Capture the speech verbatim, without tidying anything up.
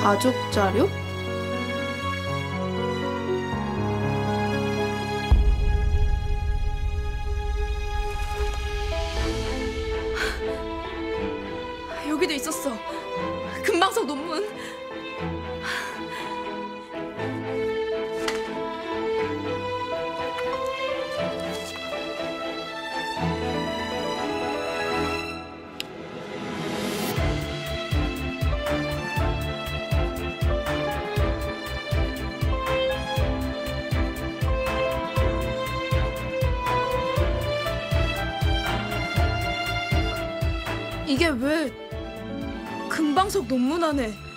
가족 자료? 여기도 있었어. 금방석 논문. 이게 왜 금방석 논문 안에